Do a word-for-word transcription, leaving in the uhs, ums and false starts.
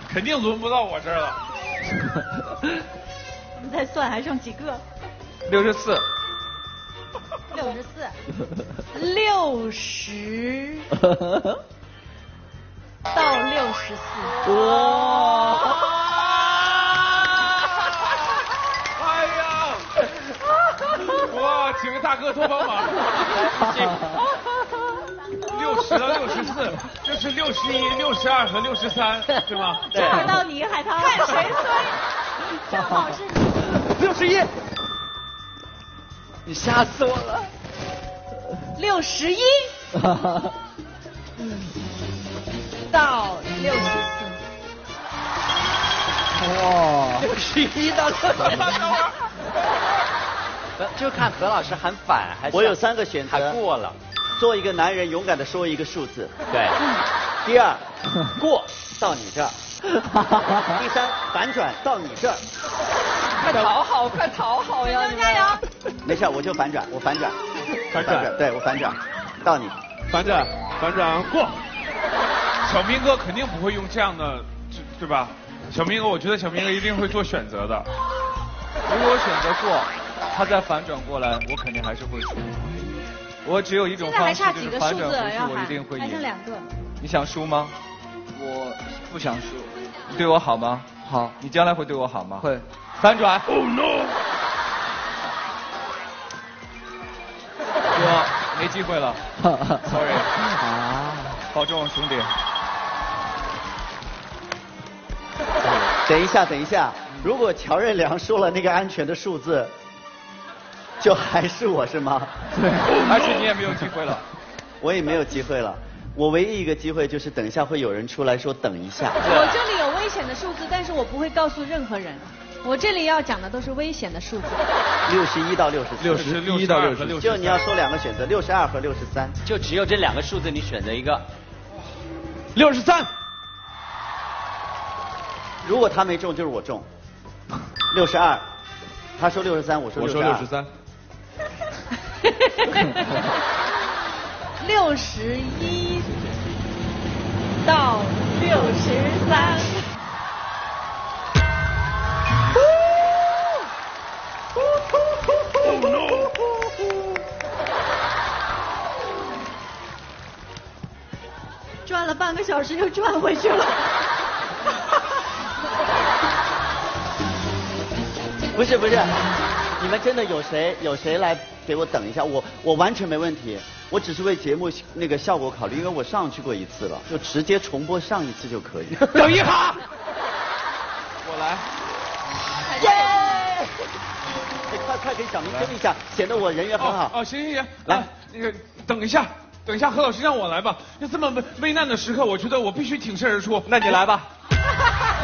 肯定轮不到我这儿了。 我们再算还剩几个？ 六十四。 六十四。六十到六十四。 哇！哎呀！哇，请个大哥多帮忙。六十到六十四，就是六十一、六十二和六十三，是吗？ 正好到你，海涛，看谁衰，正好是你。 六十一，你吓死我了。 六十一到六十四。 哇，六十一到六十四。 就看何老师喊反还是。 我有三个选择。 喊过了。 做一个男人，勇敢的说一个数字。 对。 第二，过到你这儿。第三，反转到你这儿。 快讨好，快讨好呀！ 加油加油！ 没事，我就反转，我反转， 反转， 对我反转，到你。 反转，反转过。小明哥肯定不会用这样的，对吧？小明哥，我觉得小明哥一定会做选择的。 如果我选择过，他再反转过来，我肯定还是会输。我只有一种方式，就是反转回去，我一定会赢。 还剩两个。 你想输吗？我不想输。你对我好吗？好。你将来会对我好吗？会。反转。Oh no！ 哥，没机会了。Sorry。啊。保重，兄弟。 等一下，等一下，如果乔任梁说了那个安全的数字，就还是我是吗？ 对，而且你也没有机会了。 我也没有机会了。我唯一一个机会就是等一下会有人出来说等一下。 我这里有危险的数字，但是我不会告诉任何人。我这里要讲的都是危险的数字。 六十一到六十四。 六十一到六十四。 就你要说两个选择，六十二和六十三。 就只有这两个数字，你选择一个。 六十三。 如果他没中，就是我中。六十二，他说六十三，我说六十二。 我说六十三。 六十一到六十三。 Oh no！ 转了半个小时又转回去了。 不是不是，你们真的有谁有谁来给我等一下？我我完全没问题，我只是为节目那个效果考虑，因为我上去过一次了，就直接重播上一次就可以。 等一下， 我来。 耶！哎，快快给小明争一下，显得我人缘很好。 哦，哦行行行， 来、 啊，那个等一下，等一下，何老师让我来吧。那这么危危难的时刻，我觉得我必须挺身而出。 那你来吧。